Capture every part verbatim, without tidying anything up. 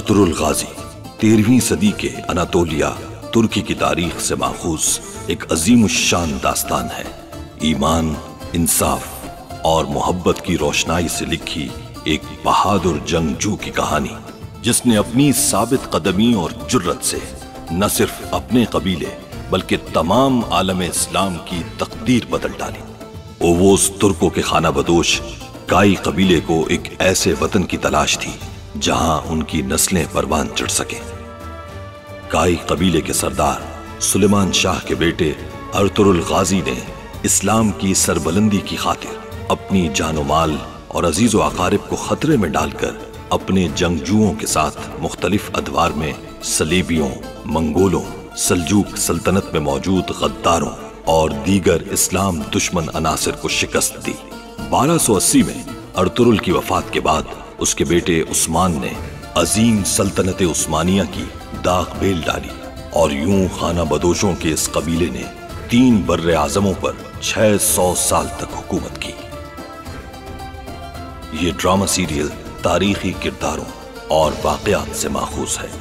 Ertugrul गाजी तेरहवीं सदी के अनातोलिया तुर्की की तारीख से माखूज एक अजीम शान दास्तान है। ईमान, इंसाफ और मोहब्बत की रोशनाई से लिखी एक बहादुर जंगजू की कहानी, जिसने अपनी साबित कदमी और जुर्रत से न सिर्फ अपने कबीले बल्कि तमाम आलम इस्लाम की तकदीर बदल डाली। ओवोस तुर्कों के खाना बदोश काई कबीले को एक ऐसे वतन की तलाश थी जहां उनकी नस्लें परवान चढ़ सके। काई कबीले के सरदार सुलेमान शाह के बेटे अर्तुरुल गाजी ने इस्लाम की सरबलंदी की खातिर अपनी जानो माल और अजीजो अकारिब को खतरे में डालकर अपने जंगजुओं के साथ मुख्तलिफ अदवार में सलीबियों, मंगोलों, सल्जूक सल्तनत में मौजूद गद्दारों और दीगर इस्लाम दुश्मन अनासिर को शिकस्त दी। बारह सौ अस्सी में अर्तुरुल की वफात के बाद उसके बेटे उस्मान ने अजीम सल्तनत उस्मानिया की दाग बेल डाली और यूं खाना बदोशों के इस कबीले ने तीन बर्रे आजमों पर छह सौ साल तक हुकूमत की। ये ड्रामा सीरियल तारीखी किरदारों और वाकयात से माखूज है।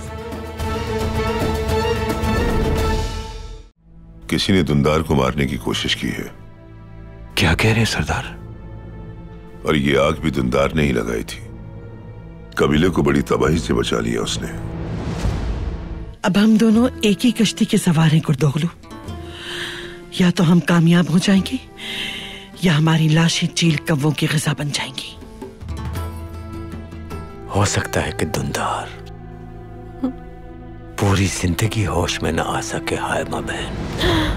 किसी ने दुंदार को मारने की कोशिश की है। क्या कह रहे सरदार? और ये आग भी दुंदार ने ही लगाई थी। कबीले को बड़ी तबाही से बचा लिया उसने। अब हम दोनों एक ही कश्ती के सवार हैं कुर्दोगलू। या तो हम कामयाब हो जाएंगे या हमारी लाशें चील कव्वों की ग़िज़ा बन जाएंगी। हो सकता है कि दुंदार पूरी जिंदगी होश में न आ सके। हाय मां बहन,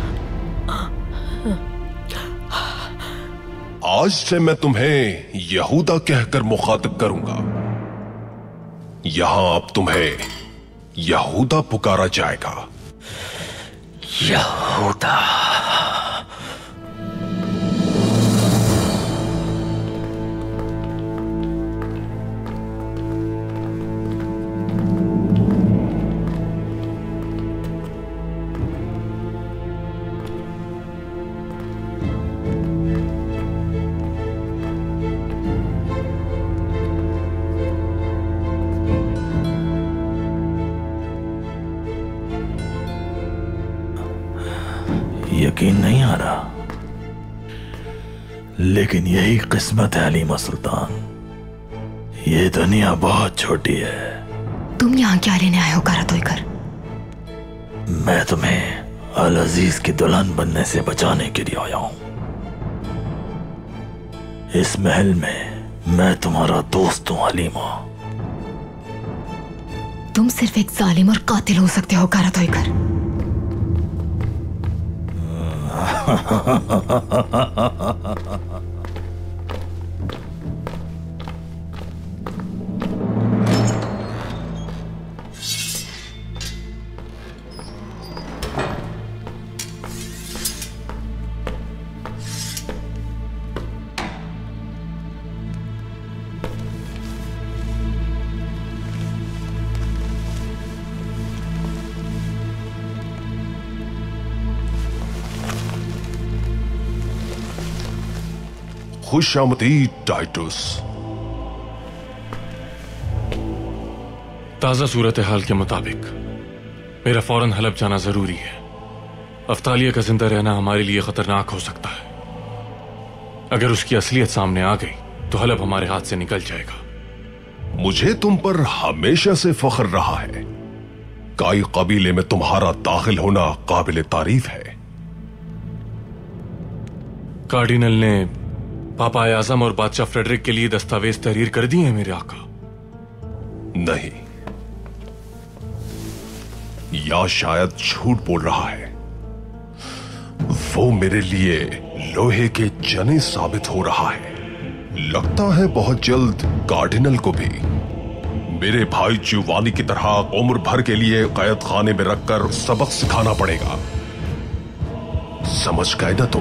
आज से मैं तुम्हें यहूदा कहकर मुखातिब करूंगा। यहां अब तुम्हें यहूदा पुकारा जाएगा। यहूदा। यकीन नहीं आ रहा, लेकिन यही किस्मत है हलीमा सुल्तान। ये दुनिया बहुत छोटी है। तुम यहाँ क्या लेने आए हो कारातोईकर? मैं तुम्हें अल अजीज की दुल्हन बनने से बचाने के लिए आया हूं। इस महल में मैं तुम्हारा दोस्त हूं हलीमा। तुम सिर्फ एक जालिम और कातिल हो सकते हो कारातोईकर। खुश आमदीद टाइटस। ताज़ा सूरत हाल के मुताबिक मेरा फौरन हलब जाना जरूरी है। अफ्तालिया का जिंदा रहना हमारे लिए खतरनाक हो सकता है। अगर उसकी असलियत सामने आ गई तो हलब हमारे हाथ से निकल जाएगा। मुझे तुम पर हमेशा से फख्र रहा है। काई कबीले में तुम्हारा दाखिल होना काबिल तारीफ है। कार्डिनल ने पापा आजम और बादशाह फ्रेडरिक के लिए दस्तावेज तहरीर कर दिए हैं मेरे आका। नहीं, या शायद झूठ बोल रहा है। वो मेरे लिए लोहे के जने साबित हो रहा है। लगता है बहुत जल्द कार्डिनल को भी मेरे भाई जुवानी की तरह उम्र भर के लिए कैद खाने में रखकर सबक सिखाना पड़ेगा। समझ गए ना तुम?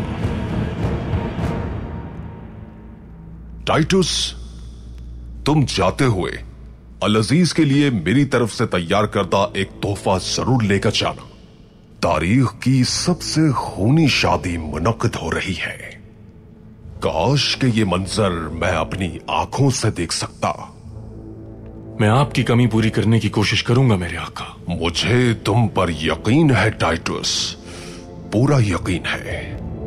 टाइटस, तुम जाते हुए अल अजीज के लिए मेरी तरफ से तैयार करदा एक तोहफा जरूर लेकर जाना। तारीख की सबसे खूनी शादी मुनक्किद हो रही है। काश के ये मंजर मैं अपनी आंखों से देख सकता। मैं आपकी कमी पूरी करने की कोशिश करूंगा मेरे आका। मुझे तुम पर यकीन है टाइटस, पूरा यकीन है।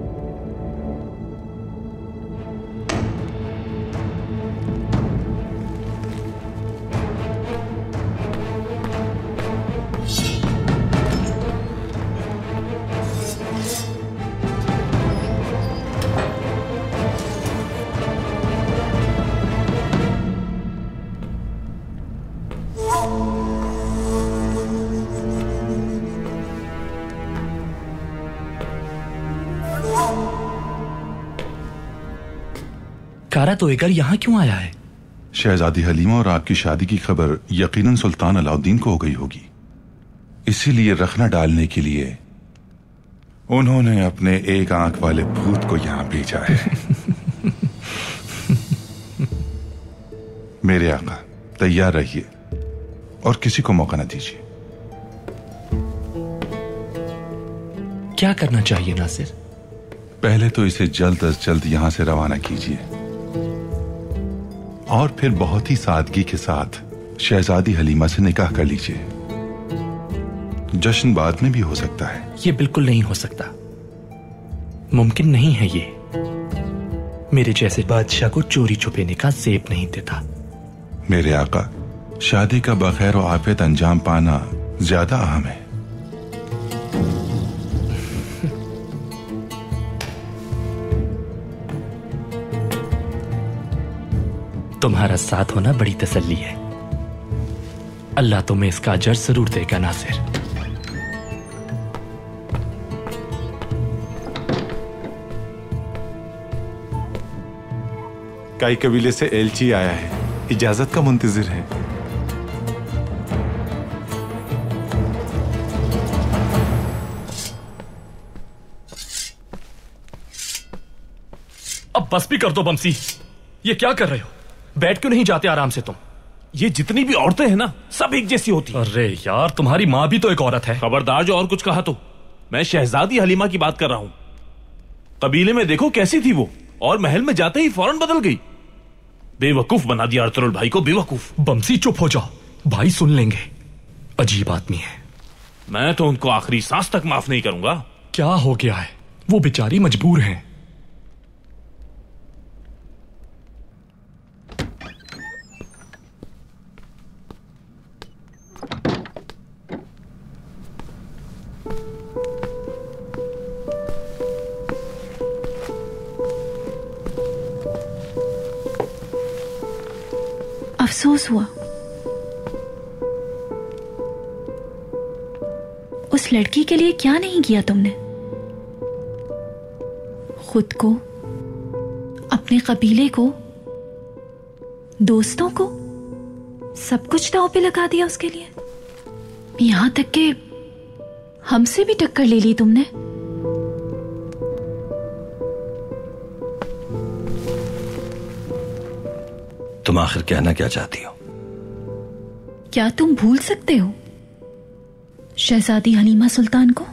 कारा तोयकर यहाँ क्यों आया है? शहजादी हलीमा और आपकी शादी की खबर यकीनन सुल्तान अलाउद्दीन को हो गई होगी, इसीलिए रखना डालने के लिए उन्होंने अपने एक आंख वाले भूत को यहां भेजा है। मेरे आका, तैयार रहिए और किसी को मौका न दीजिए। क्या करना चाहिए नासिर? पहले तो इसे जल्द अज जल्द यहां से रवाना कीजिए और फिर बहुत ही सादगी के साथ शहजादी हलीमा से निकाह कर लीजिए। जश्न बाद में भी हो सकता है। ये बिल्कुल नहीं हो सकता, मुमकिन नहीं है ये। मेरे जैसे बादशाह को चोरी छुपेने का ज़ेब नहीं देता। मेरे आका, शादी का बखैर और आफियत अंजाम पाना ज्यादा अहम है। तुम्हारा साथ होना बड़ी तसल्ली है। अल्लाह तुम्हें इसका अजर जरूर देगा नासिर। कई कबीले से एलची आया है, इजाजत का मुंतजिर है। अब बस भी कर दो बमसी, ये क्या कर रहे हो? बैठ क्यों नहीं जाते आराम से तुम? ये जितनी भी औरतें हैं ना, सब एक जैसी होती। अरे यार, तुम्हारी माँ भी तो एक औरत है। खबरदार जो और कुछ कहा तो। मैं शहजादी हलीमा की बात कर रहा हूं। कबीले में देखो कैसी थी वो, और महल में जाते ही फौरन बदल गई। बेवकूफ बना दिया अर्तुगरुल भाई को, बेवकूफ। बमसी चुप हो जाओ, भाई सुन लेंगे। अजीब आदमी है। मैं तो उनको आखिरी सांस तक माफ नहीं करूंगा। क्या हो गया है? वो बेचारी मजबूर हैं। अफसोस हुआ। उस लड़की के लिए क्या नहीं किया तुमने? खुद को, अपने कबीले को, दोस्तों को, सब कुछ दांव पे लगा दिया उसके लिए। यहां तक कि हमसे भी टक्कर ले ली तुमने। तुम आखिर कहना क्या चाहती हो? क्या तुम भूल सकते हो शहजादी हलीमा सुल्तान को?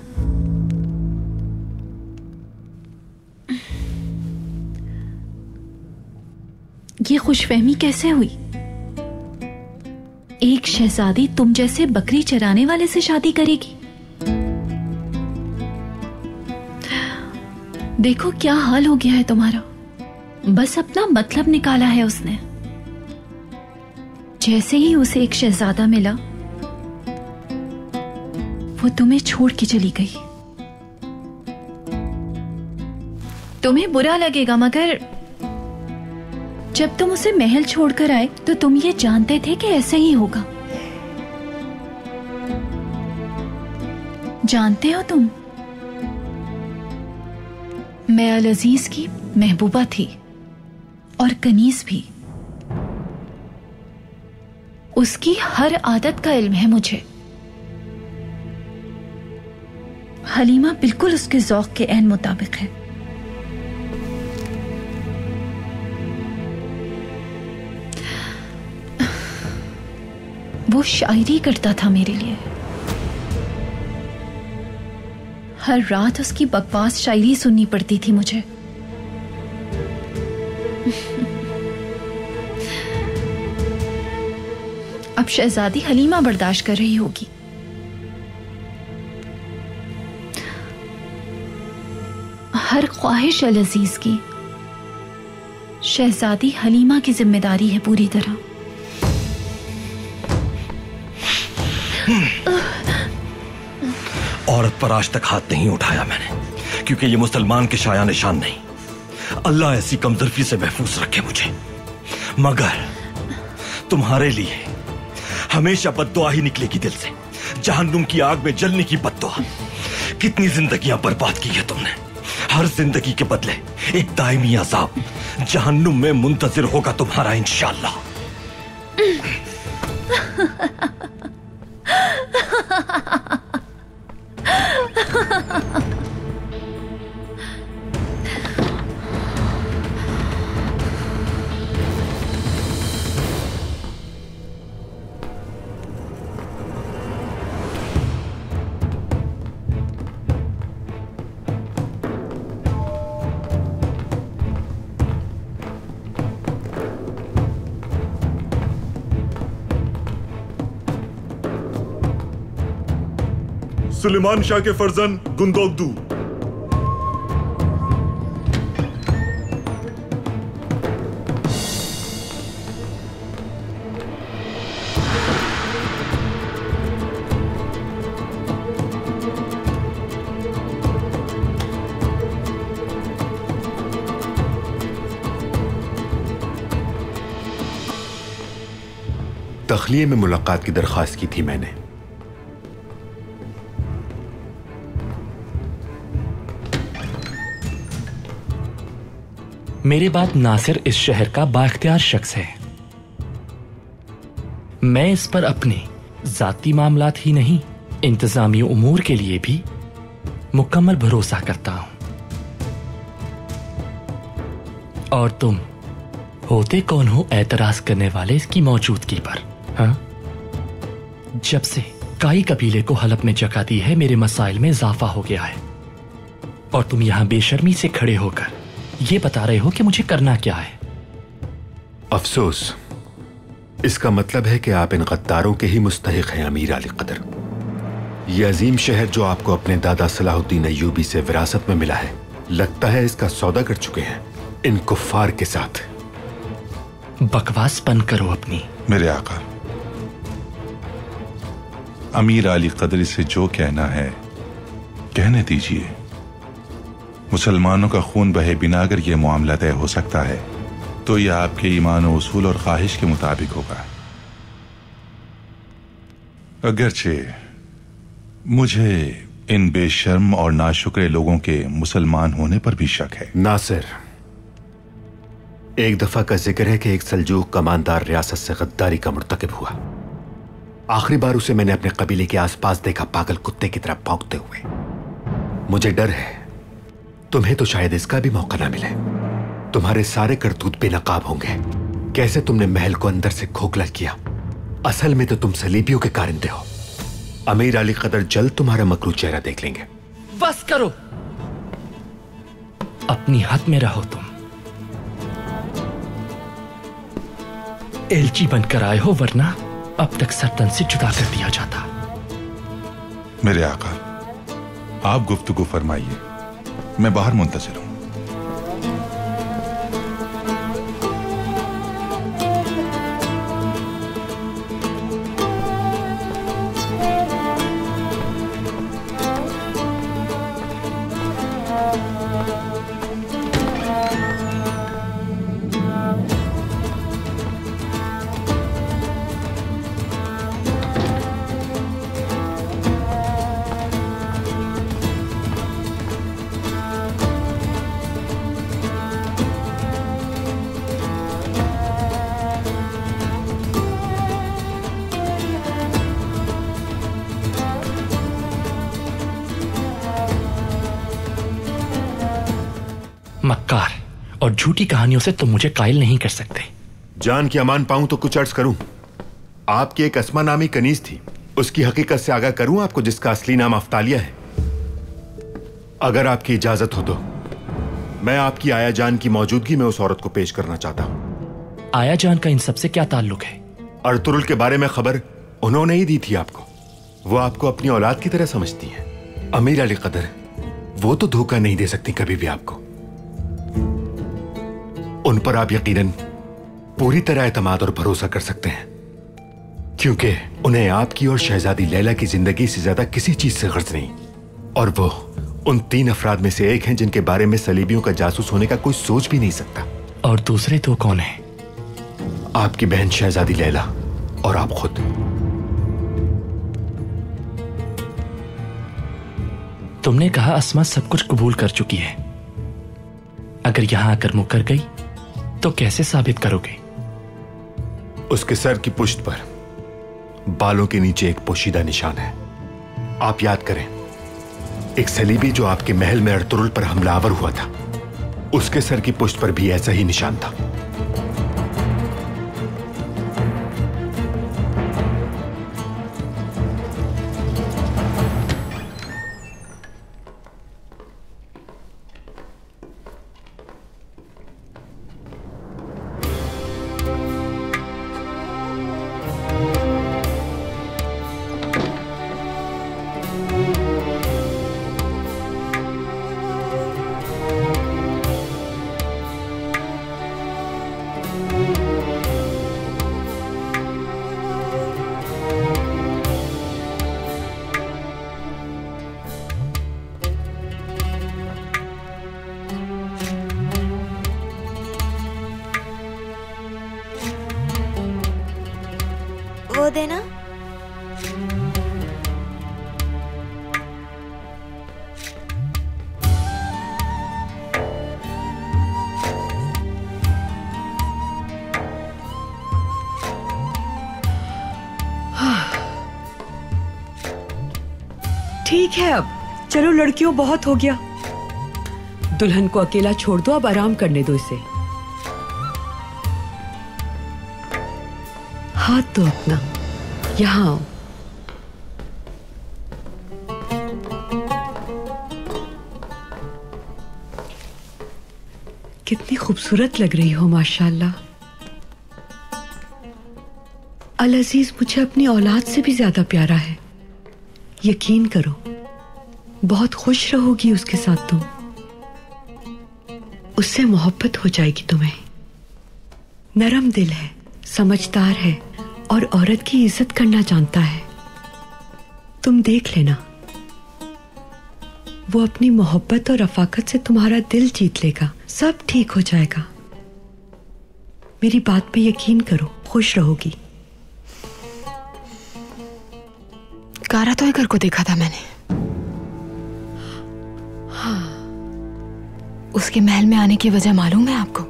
ये खुशफहमी कैसे हुई? एक शहजादी तुम जैसे बकरी चराने वाले से शादी करेगी? देखो क्या हाल हो गया है तुम्हारा। बस अपना मतलब निकाला है उसने। जैसे ही उसे एक शहजादा मिला, वो तुम्हें छोड़ के चली गई। तुम्हें बुरा लगेगा, मगर जब तुम उसे महल छोड़कर आए तो तुम ये जानते थे कि ऐसा ही होगा। जानते हो तुम, मैं अल अजीज की महबूबा थी और कनीज भी। उसकी हर आदत का इल्म है मुझे। हलीमा बिल्कुल उसके ज़ौक़ के ऐन मुताबिक है। वो शायरी करता था मेरे लिए। हर रात उसकी बकवास शायरी सुननी पड़ती थी मुझे। अब शहजादी हलीमा बर्दाश्त कर रही होगी। हर ख्वाहिश अल अजीज की शहजादी हलीमा की जिम्मेदारी है पूरी तरह। औरत पर आज तक हाथ नहीं उठाया मैंने, क्योंकि ये मुसलमान के शाया निशान नहीं। अल्लाह ऐसी कमजोरी से महफूज रखे मुझे। मगर तुम्हारे लिए हमेशा बद्दुआ ही निकलेगी दिल से, जहन्नुम की आग में जलने की बद्दुआ। कितनी जिंदगियां बर्बाद की है तुमने। हर जिंदगी के बदले एक दायमी अजाब जहन्नुम में मुंतजिर होगा तुम्हारा इंशाअल्लाह। सुलेमान शाह के फर्जन गुंदोगदू। तखलिये में मुलाकात की दरखास्त की थी मैंने। मेरे बाद नासिर इस शहर का बाइख्तियार शख्स है। मैं इस पर अपने जाती मामलात ही नहीं, इंतजामी उमूर के लिए भी मुकम्मल भरोसा करता हूं। और तुम होते कौन हो एतराज करने वाले इसकी मौजूदगी पर? हाँ? जब से काई कबीले को हलब में जगह दी है, मेरे मसाइल में इजाफा हो गया है। और तुम यहां बेशर्मी से खड़े होकर ये बता रहे हो कि मुझे करना क्या है। अफसोस, इसका मतलब है कि आप इन गद्दारों के ही मुस्तहिक हैं अमीर अली कदर। यह अजीम शहर जो आपको अपने दादा सलाहुद्दीन अय्यूबी से विरासत में मिला है, लगता है इसका सौदा कर चुके हैं इन कुफ्फार के साथ। बकवास बंद करो अपनी। मेरे आका, अमीर अली कदर से जो कहना है कहने दीजिए। मुसलमानों का खून बहे बिना अगर यह मामला तय हो सकता है तो यह आपके ईमान और उसूल और ख्वाहिश के मुताबिक होगा। अगरचे मुझे इन बेशर्म और नाशुक्रे लोगों के मुसलमान होने पर भी शक है। नासिर, एक दफा का जिक्र है कि एक सल्जूक कमानदार रियासत से गद्दारी का मुर्तकिब हुआ। आखिरी बार उसे मैंने अपने कबीले के आसपास देखा, पागल कुत्ते की तरह भौंकते हुए। मुझे डर है तुम्हें तो शायद इसका भी मौका ना मिले। तुम्हारे सारे करतूत बेनकाब होंगे। कैसे तुमने महल को अंदर से खोखला किया, असल में तो तुम सलीबियों के कारिंदे हो। अमीर अली कदर जल्द तुम्हारा मकरू चेहरा देख लेंगे। बस करो, अपनी हद में रहो। तुम एलची बनकर आए हो, वरना अब तक सरतन से जुदा कर दिया जाता। मेरे आका, आप गुफ्तगू फरमाइए, मैं बाहर मुंतज़िर हूं। मक्कार और झूठी कहानियों से तुम मुझे कायल नहीं कर सकते। जान की अमान पाऊं तो कुछ अर्ज करूं। आपकी एक अस्मा नामी कनीज थी, उसकी हकीकत से आगाह करूं आपको, जिसका असली नाम अफ्तालिया है। अगर आपकी इजाजत हो तो मैं आपकी आया जान की मौजूदगी में उस औरत को पेश करना चाहता हूं। आया जान का इन सबसे क्या ताल्लुक है? अर्तुरुल के बारे में खबर उन्होंने ही दी थी आपको। वो आपको अपनी औलाद की तरह समझती हैं। अमीर अली कदर वो तो धोखा नहीं दे सकती कभी भी आपको। उन पर आप यकीनन पूरी तरह एतमाद और भरोसा कर सकते हैं, क्योंकि उन्हें आपकी और शहजादी लैला की जिंदगी से ज्यादा किसी चीज से गर्ज नहीं। और वो उन तीन अफराद में से एक हैं जिनके बारे में सलीबियों का जासूस होने का कोई सोच भी नहीं सकता। और दूसरे दो कौन हैं? आपकी बहन शहजादी लैला और आप खुद। तुमने कहा अस्मा सब कुछ कबूल कर चुकी है। अगर यहां आकर मुकर गई तो कैसे साबित करोगे? उसके सर की पुश्त पर बालों के नीचे एक पोशीदा निशान है। आप याद करें, एक सलीबी जो आपके महल में अर्तुरुल पर हमलावर हुआ था, उसके सर की पुश्त पर भी ऐसा ही निशान था। वो देना। ठीक है, अब चलो लड़कियों, बहुत हो गया। दुल्हन को अकेला छोड़ दो, अब आराम करने दो इसे। हाथ दो अपना, यहां आओ। कितनी खूबसूरत लग रही हो माशाल्लाह। अल अजीज मुझे अपनी औलाद से भी ज्यादा प्यारा है। यकीन करो, बहुत खुश रहोगी उसके साथ तुम। उससे मोहब्बत हो जाएगी तुम्हें। नरम दिल है, समझदार है और औरत की इज्जत करना जानता है। तुम देख लेना, वो अपनी मोहब्बत और रफाकत से तुम्हारा दिल जीत लेगा। सब ठीक हो जाएगा। मेरी बात पे यकीन करो, खुश रहोगी। कारा तोयकर को देखा था मैंने। हाँ। उसके महल में आने की वजह मालूम है आपको?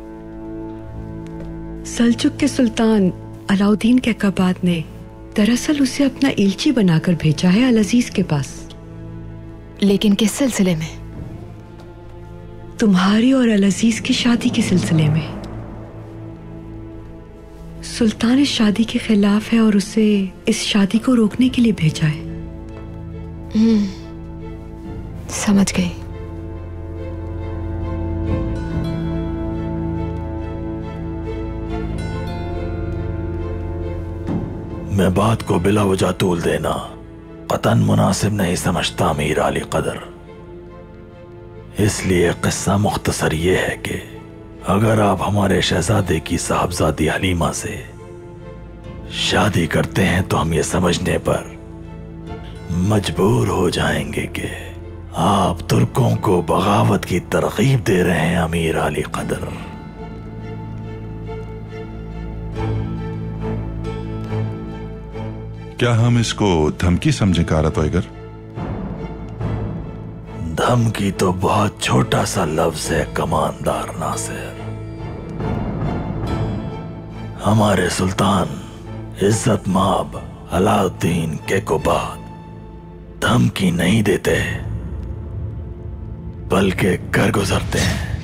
सल्जुक के सुल्तान अलाउद्दीन कैकबाद ने दरअसल उसे अपना इल्ची बनाकर भेजा है अल अजीज के पास। लेकिन किस सिलसिले में? तुम्हारी और अल अजीज की शादी के सिलसिले में। सुल्तान इस शादी के खिलाफ है और उसे इस शादी को रोकने के लिए भेजा है। हम्म, समझ गई। मैं बात को बिला वजह तूल देना कतन मुनासिब नहीं समझता अमीर अली कदर। इसलिए किस्सा मुख्तसर ये है कि अगर आप हमारे शहजादे की साहबजादी हलीमा से शादी करते हैं तो हम ये समझने पर मजबूर हो जाएंगे कि आप तुर्कों को बगावत की तरगीब दे रहे हैं अमीर अली कदर। क्या हम इसको धमकी समझें कारा तोयकर? धमकी तो बहुत छोटा सा लफ्ज है कमानदार नासिर। हमारे सुल्तान इज्जत माब अलाउद्दीन कैकबाद धमकी नहीं देते बल्कि कर गुजरते हैं।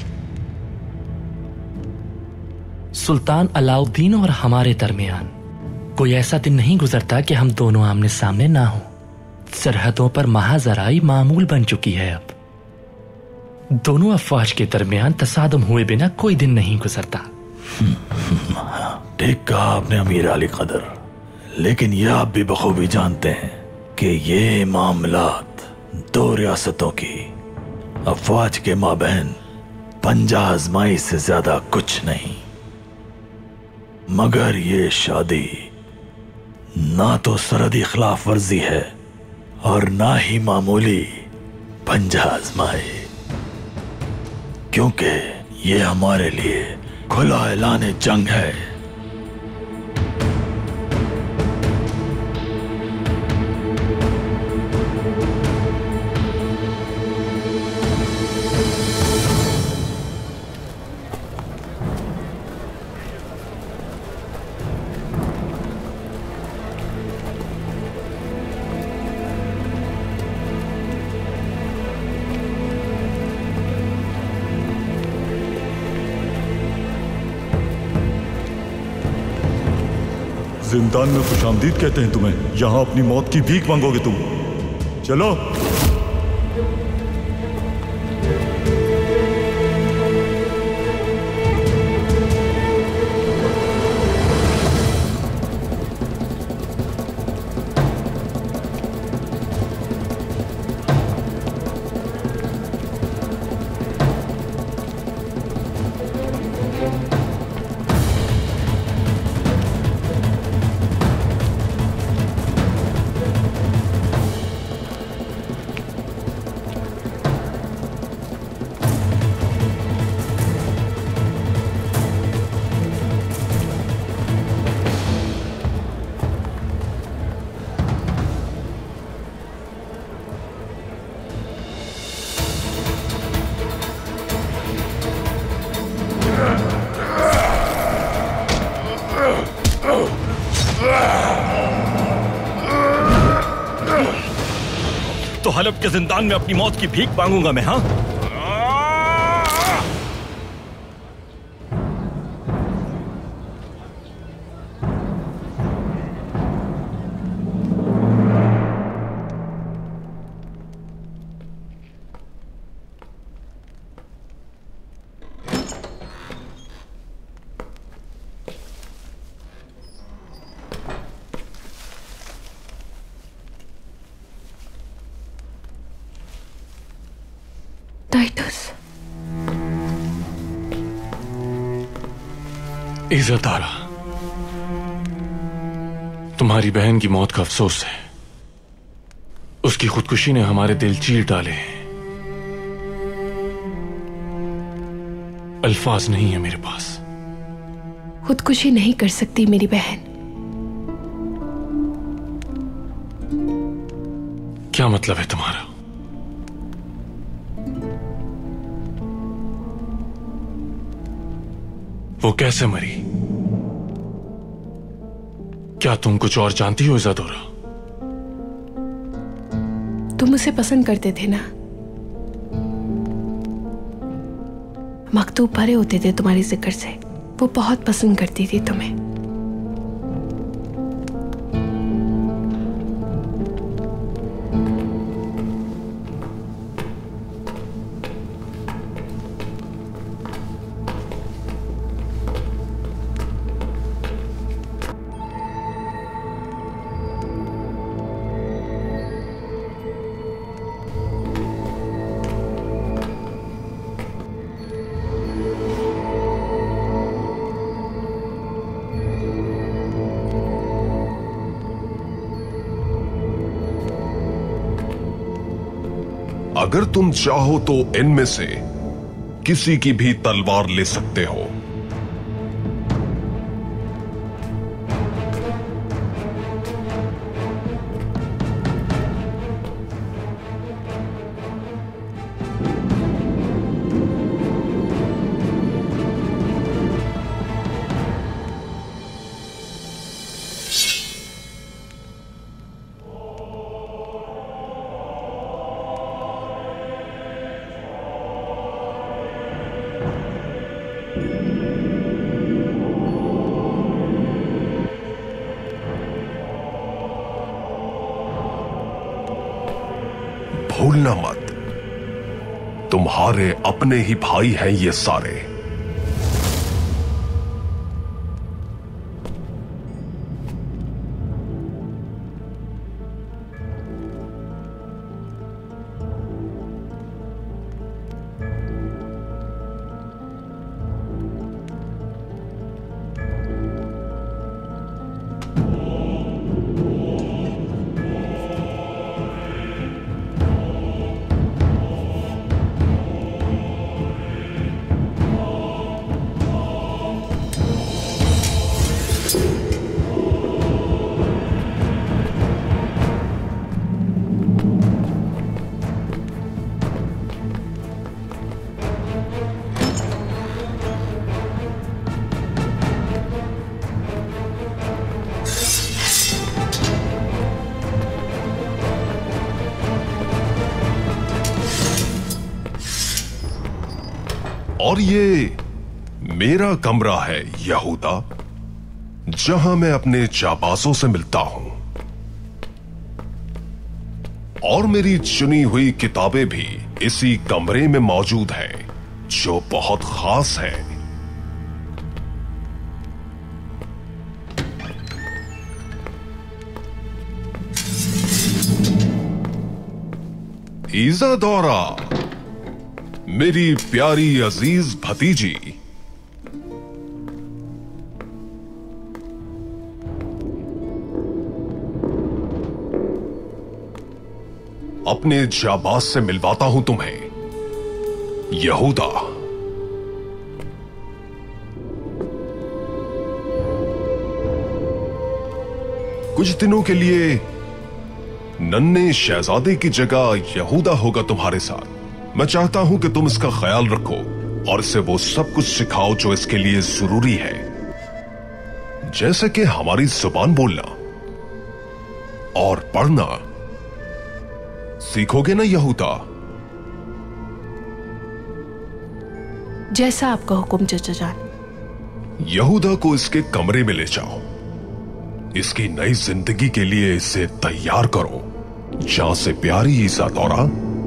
सुल्तान अलाउद्दीन और हमारे दरमियान कोई ऐसा दिन नहीं गुजरता कि हम दोनों आमने सामने ना हो। सरहदों पर महाजराई मामूल बन चुकी है। अब दोनों अफवाज के दरमियान तसादम हुए बिना कोई दिन नहीं गुजरता। ठीक कहा आपने अमीर अली कदर। लेकिन यह आप भी बखूबी जानते हैं कि ये मामलात दो रियासतों की अफवाज के माबैन पंजा आजमाई से ज्यादा कुछ नहीं, मगर ये शादी ना तो सरहदी खिलाफ वर्जी है और ना ही मामूली पंजा आजमाई, क्योंकि ये हमारे लिए खुला ऐलान जंग है। जिंदान में खुशामदीद कहते हैं तुम्हें, यहां अपनी मौत की भीख मांगोगे तुम। चलो। तो हलब के जिंदान में अपनी मौत की भीख मांगूंगा मैं, हाँ? इज़दारा, तुम्हारी बहन की मौत का अफसोस है। उसकी खुदकुशी ने हमारे दिल चीर डाले हैं। अल्फाज नहीं है मेरे पास। खुदकुशी नहीं कर सकती मेरी बहन। क्या मतलब है तुम्हारा? वो कैसे मरी? क्या तुम कुछ और जानती हो इज़ादोरा? तुम उसे पसंद करते थे ना? मकतूब भरे होते थे तुम्हारे जिक्र से। वो बहुत पसंद करती थी तुम्हें। अगर तुम चाहो तो इनमें से किसी की भी तलवार ले सकते हो। भूलना मत, तुम्हारे अपने ही भाई हैं ये सारे। और ये मेरा कमरा है यहूदा, जहां मैं अपने जाबाजों से मिलता हूं। और मेरी चुनी हुई किताबें भी इसी कमरे में मौजूद हैं, जो बहुत खास है। इज़ादोरा, मेरी प्यारी अजीज भतीजी, अपने जाबाज से मिलवाता हूं तुम्हें, यहूदा। कुछ दिनों के लिए नन्हे शहजादे की जगह यहूदा होगा तुम्हारे साथ। मैं चाहता हूं कि तुम इसका ख्याल रखो और इसे वो सब कुछ सिखाओ जो इसके लिए जरूरी है, जैसे कि हमारी जुबान बोलना और पढ़ना। सीखोगे ना यहूदा? जैसा आपका हुक्म चाचा जान। यहूदा को इसके कमरे में ले जाओ। इसकी नई जिंदगी के लिए इसे तैयार करो। जहां से प्यारी इज़ादोरा,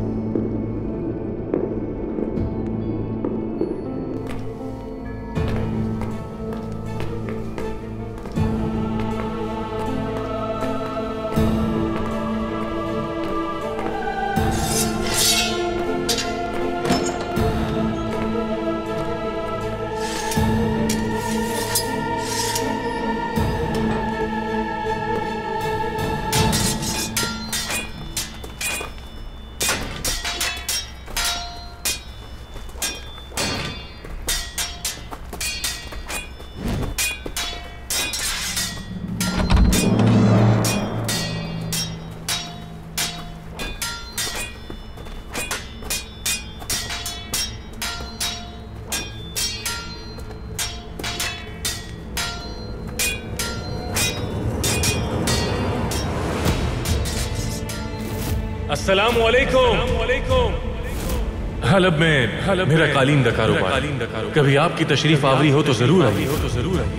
अस्सलाम वालेकुम। हलब में हलब मेरा कालीन का कारोबार। कभी आपकी तशरीफ आवरी हो तो जरूर आइए हो तो जरूर आइए।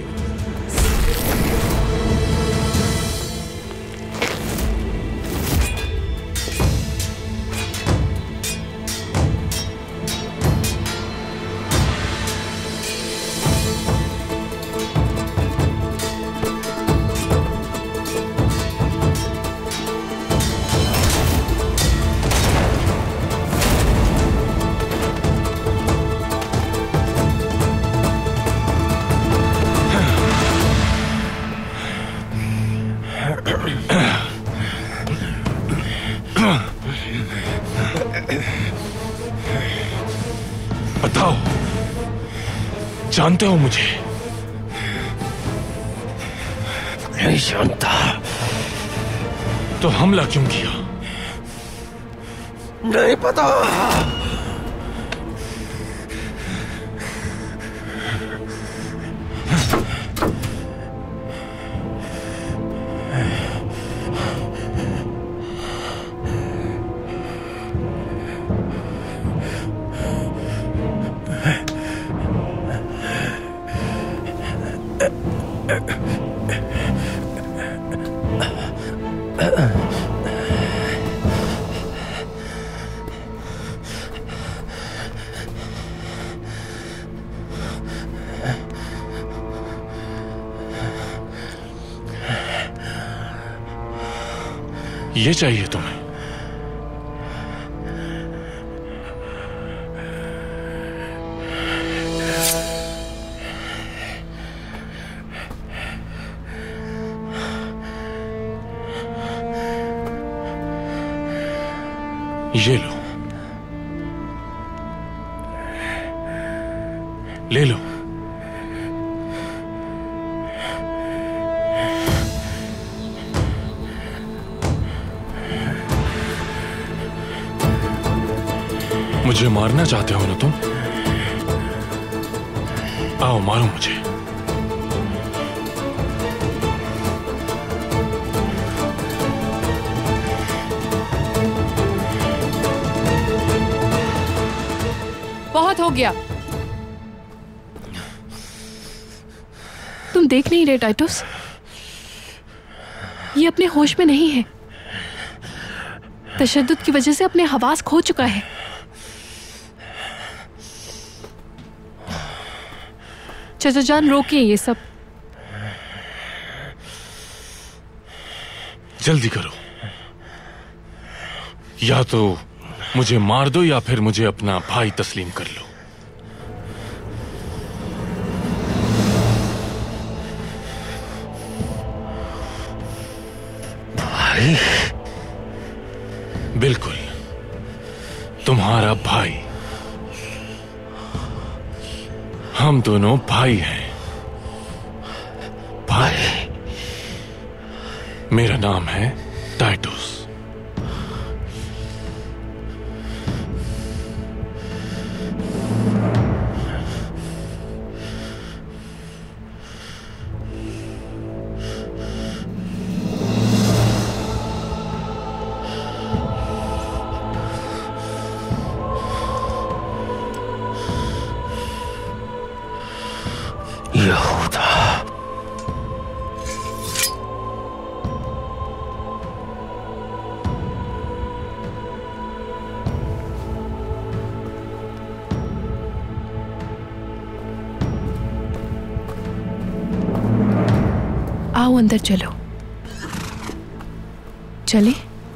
बताओ, जानते हो मुझे? नहीं जानता। तो हमला क्यों किया? नहीं पता। ये चाहिए तुम्हें? ये लो, ले लो। मुझे मारना चाहते हो ना तुम? आओ मारो मुझे। बहुत हो गया। तुम देख नहीं रहे टाइटस? ये अपने होश में नहीं है। तशद्दुद की वजह से अपने हवास खो चुका है। चाचा जान रोकिए ये सब। जल्दी करो, या तो मुझे मार दो या फिर मुझे अपना भाई तस्लीम कर लो। भाई? बिल्कुल, तुम्हारा भाई। हम दोनों भाई हैं। भाई। मेरा नाम है टाइटस। यहूदा। आओ अंदर चलो। चले?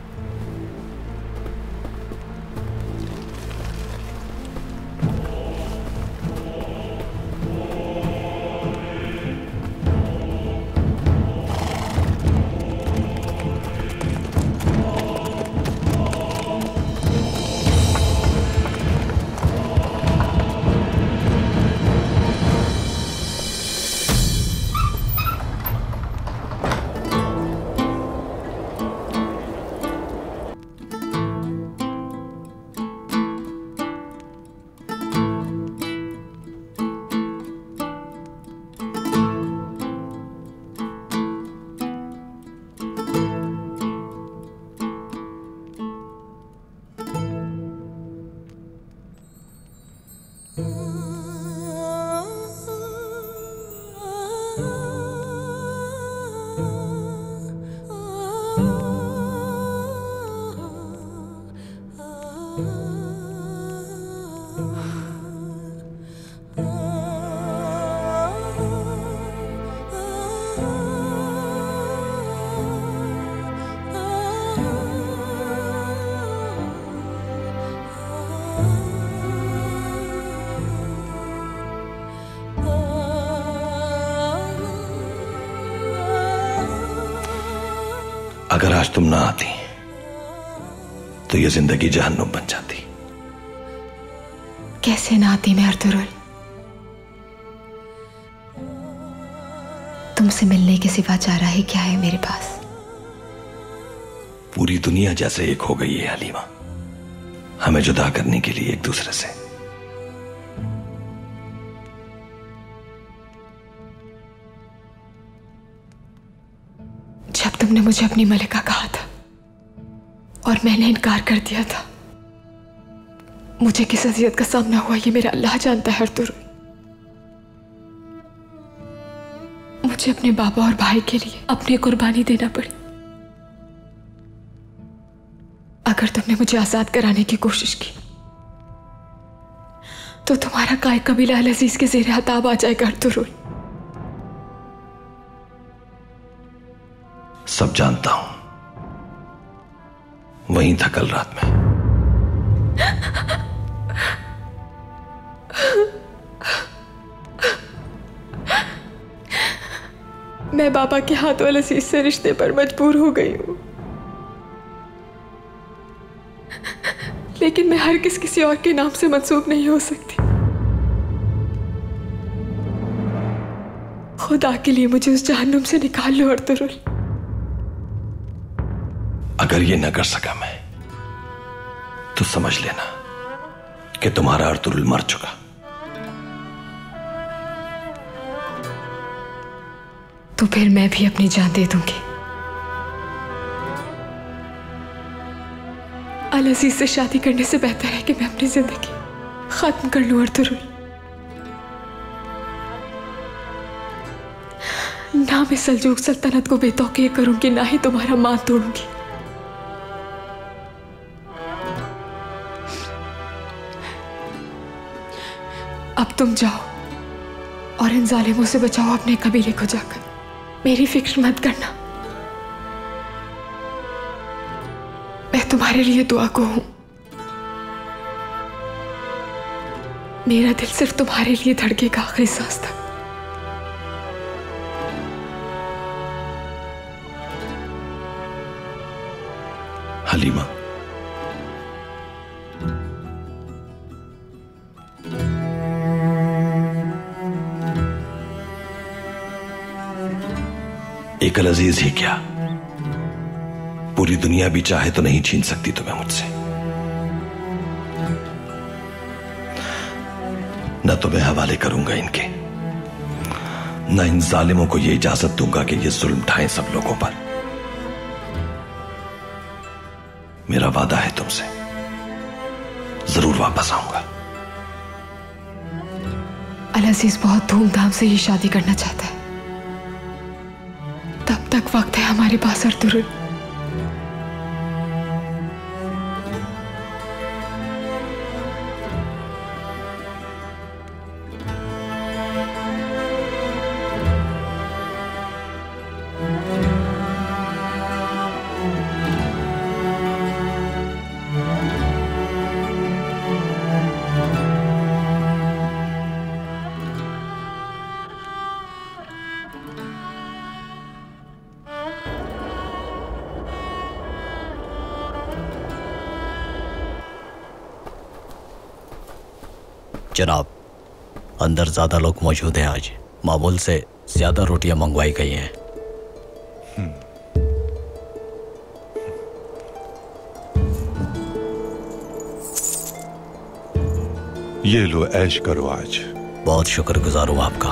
अगर आज तुम ना आती तो ये जिंदगी जहन्नुम बन जाती। कैसे ना आती मैं अर्तुरुल? तुमसे मिलने के सिवा चारा ही क्या है मेरे पास? पूरी दुनिया जैसे एक हो गई है हलीमा, हमें जुदा करने के लिए एक दूसरे से। जब तुमने मुझे अपनी मलिका कहा था और मैंने इनकार कर दिया था, मुझे किस अज़ियत का सामना हुआ ये मेरा अल्लाह जानता है अर्तुरुल। मुझे अपने बाबा और भाई के लिए अपनी कुर्बानी देना पड़ी। अगर तुमने मुझे आजाद कराने की कोशिश की तो तुम्हारा काय कबीला अल अजीज के ज़ेरे हताब आ जाएगा अर्तुरुल। सब जानता हूं, वहीं था कल रात में। मैं बाबा के हाथों अल अजीज से रिश्ते पर मजबूर हो गई हूं, लेकिन मैं हरगिज़ किसी और के नाम से मंसूब नहीं हो सकती। खुदा के लिए मुझे उस जहन्नुम से निकाल लो अर्तुरुल। अगर ये न कर सका मैं तो समझ लेना कि तुम्हारा अर्तुरुल मर चुका। तो फिर मैं भी अपनी जान दे दूंगी। अल अजीज से शादी करने से बेहतर है कि मैं अपनी जिंदगी खत्म कर लूं अर्तुरुल। ना मैं सल्जूक सल्तनत को बेतौकीर करूंगी, ना ही तुम्हारा मान तोड़ूंगी। अब तुम जाओ और इन जालिमों से बचाओ अपने कबीले को जाकर। मेरी फिक्र मत करना, मैं तुम्हारे लिए दुआ को हूं। मेरा दिल सिर्फ तुम्हारे लिए धड़केगा आखिरी सांस तक। हलीमा, एक अजीज ही क्या, पूरी दुनिया भी चाहे तो नहीं छीन सकती तुम्हें मुझसे। न तो मैं हवाले करूंगा इनके, न इन जालिमों को यह इजाजत दूंगा कि ये जुल्म ढाएं सब लोगों पर। मेरा वादा है तुमसे, जरूर वापस आऊंगा। अल अजीज बहुत धूमधाम से ये शादी करना चाहता है, तब तक वक्त है हमारे पास अर्तुरुल। जनाब, अंदर ज्यादा लोग मौजूद हैं। आज मामूल से ज्यादा रोटियां मंगवाई गई हैं। ये लो, ऐश करो आज। बहुत शुक्रगुजार हूं आपका।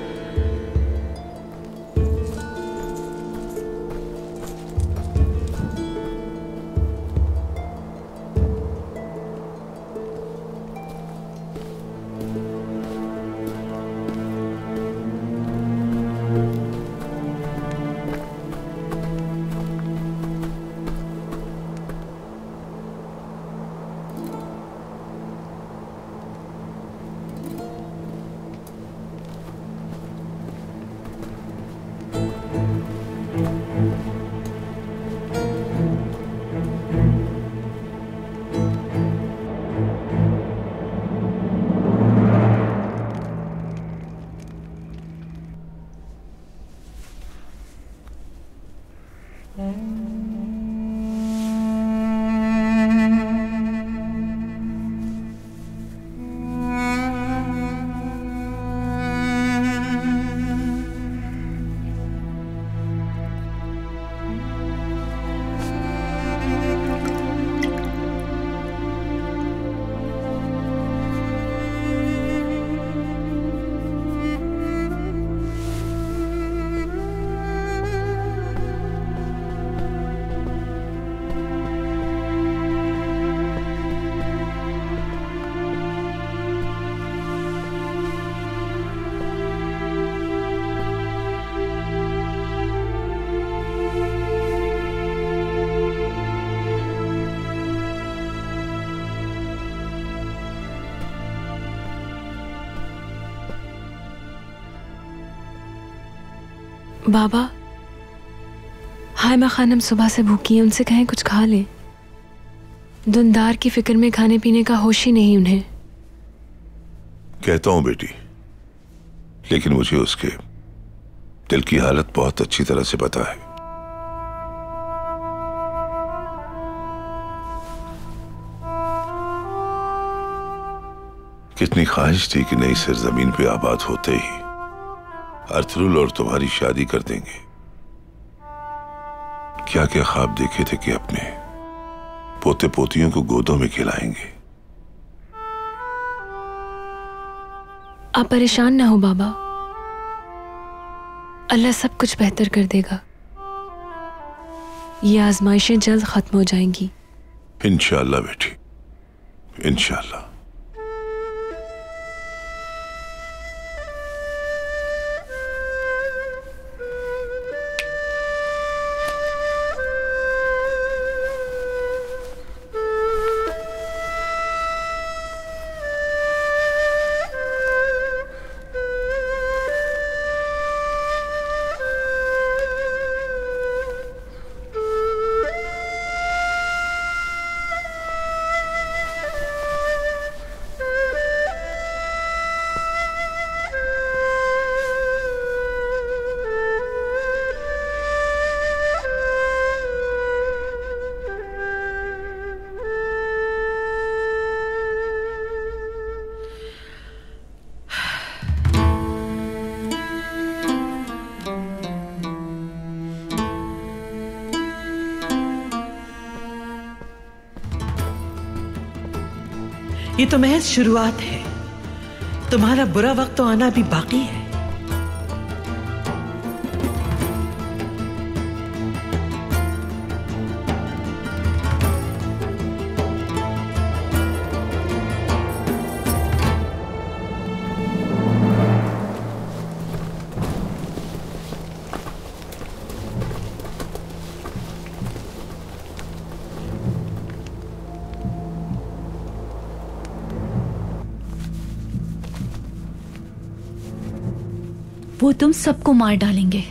बाबा, हायमा खानम सुबह से भूखी हैं, उनसे कहें कुछ खा लें। दुनदार की फिक्र में खाने पीने का होश ही नहीं उन्हें। कहता हूं बेटी, लेकिन मुझे उसके दिल की हालत बहुत अच्छी तरह से पता है। कितनी ख्वाहिश थी कि नई सरजमीन पे आबाद होते ही अर्तुरुल और तुम्हारी शादी कर देंगे। क्या क्या ख्वाब देखे थे कि अपने पोते पोतियों को गोदों में खिलाएंगे। आप परेशान ना हो बाबा, अल्लाह सब कुछ बेहतर कर देगा। ये आजमाइशें जल्द खत्म हो जाएंगी। इंशाअल्लाह बेटी, इंशाअल्लाह। ये तो महज शुरुआत है। तुम्हारा बुरा वक्त तो आना भी बाकी है। वो तुम सबको मार डालेंगे।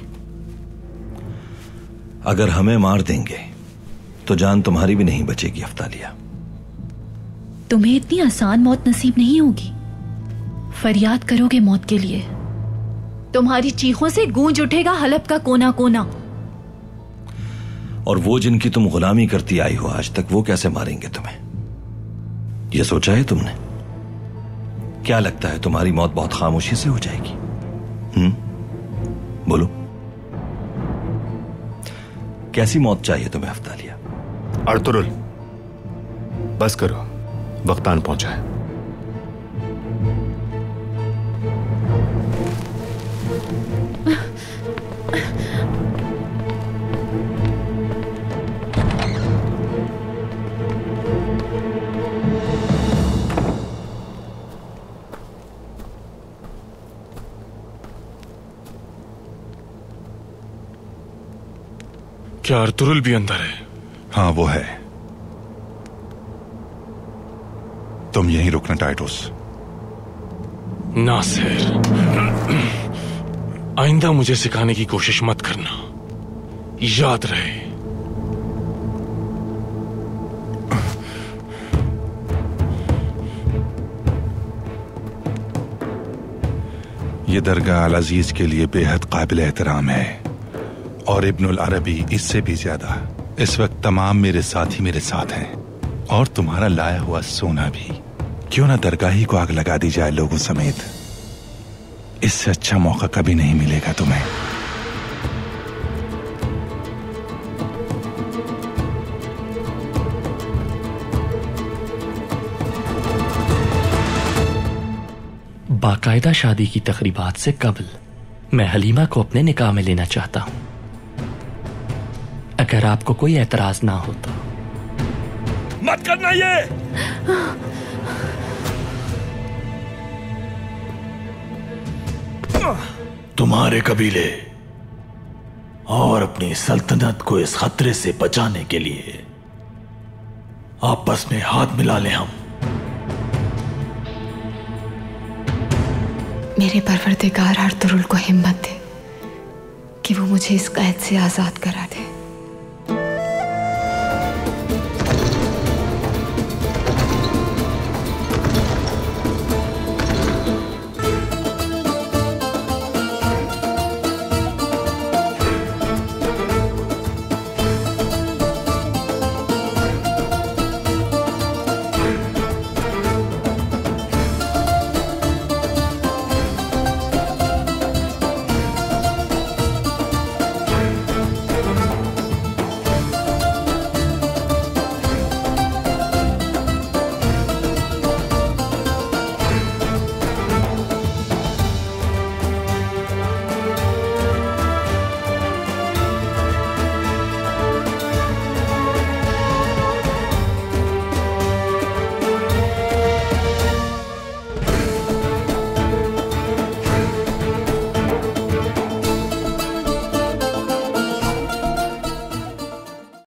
अगर हमें मार देंगे तो जान तुम्हारी भी नहीं बचेगी अफ्तालिया। तुम्हें इतनी आसान मौत नसीब नहीं होगी। फरियाद करोगे मौत के लिए। तुम्हारी चीखों से गूंज उठेगा हलब का कोना कोना। और वो जिनकी तुम गुलामी करती आई हो आज तक, वो कैसे मारेंगे तुम्हें? ये सोचा है तुमने? क्या लगता है तुम्हारी मौत बहुत खामोशी से हो जाएगी? हम्म बोलो, कैसी मौत चाहिए तुम्हें अफ्तालिया? अर्तुरुल, बस करो, वक्त आन पहुंचा है। क्या अर्तुरुल भी अंदर है? हाँ वो है। तुम यहीं रुकना टाइटोस। नासिर, आइंदा मुझे सिखाने की कोशिश मत करना, याद रहे। ये दरगाह अल अजीज के लिए बेहद काबिल एहतराम है, और इब्नुल अरबी इससे भी ज्यादा। इस वक्त तमाम मेरे साथी मेरे साथ हैं, और तुम्हारा लाया हुआ सोना भी। क्यों ना दरगाह ही को आग लगा दी जाए लोगों समेत। इससे अच्छा मौका कभी नहीं मिलेगा तुम्हें। बाकायदा शादी की तकरीबात से कबल मैं हलीमा को अपने निकाह में लेना चाहता हूं, अगर आपको कोई एतराज ना हो तो। मत करना ये। तुम्हारे कबीले और अपनी सल्तनत को इस खतरे से बचाने के लिए आपस में हाथ मिला लें हम। मेरे परवरदिगार अर्तुरुल को हिम्मत दे कि वो मुझे इस कैद से आजाद करा दे।